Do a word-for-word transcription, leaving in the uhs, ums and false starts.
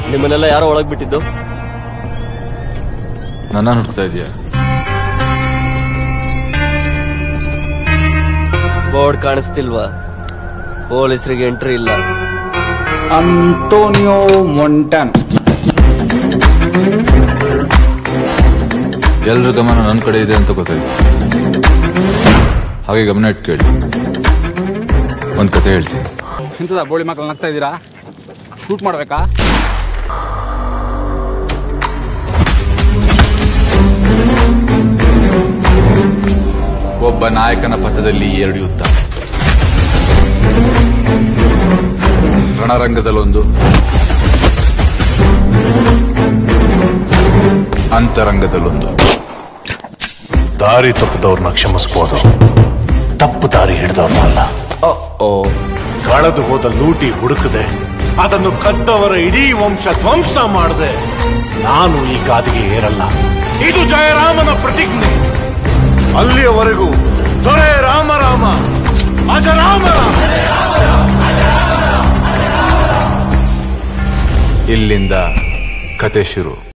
ನಿಮ್ಮನ್ನೆಲ್ಲ ಯಾರೋ ಒಳಗ್ ಬಿಟ್ಟಿದ್ದು? ನನ್ನ ಹುಡುಕ್ತಾ ಇದೀಯ? ಬೋರ್ಡ್ ಕಾಣಿಸ್ತಿಲ್ವಾ? ಪೊಲೀಸರಿಗೆ ಎಂಟ್ರಿ ಇಲ್ಲ. Antonio Montano. ಎಲ್ರ ಗಮನ ನನ್ನ ಕಡೆ ಇದೆ ಅಂತ ಗೊತ್ತಾಯ್ತು. ಹಾಗೆ ಗಮನ ಇಟ್ಟು ಕೇಳಿ. ಒಂದ್ ಕತೆ ಹೇಳ್ತೀನಿ. ಎಂತದ ಬೋಳಿ ಮಕ್ಕಳು ನಗ್ತಾ ಇದ್ದೀರಾ? ಶೂಟ್ ಮಾಡ್ಬೇಕಾ? ಒಬ್ಬ ನಾಯಕನ ಪಥದಲ್ಲಿ ಎರಡು ಯುದ್ಧ. ರಣರಂಗದಲ್ಲೊಂದು, ಅಂತರಂಗದಲ್ಲೊಂದು. ದಾರಿ ತಪ್ಪಿದವ್ರನ್ನ ಕ್ಷಮಿಸಬಹುದು, ತಪ್ಪು ದಾರಿ ಹಿಡಿದವ್ರನ್ನಲ್ಲ. ಕಳೆದು ಹೋದ ಲೂಟಿ ಹುಡುಕದೆ ಅದನ್ನು ಕದ್ದವರ ಇಡೀ ವಂಶ ಧ್ವಂಸ ಮಾಡದೆ ನಾನು ಈ ಗಾದಿಗೆ ಏರಲ್ಲ. ಇದು ಜಯರಾಮನ ಪ್ರತಿಜ್ಞೆ. ಅಲ್ಲಿಯವರೆಗೂ ದೊರೆ ರಾಮರಾಮ ಅಜರಾಮರಾಮ. ಇಲ್ಲಿಂದ ಕತೆ ಶುರು.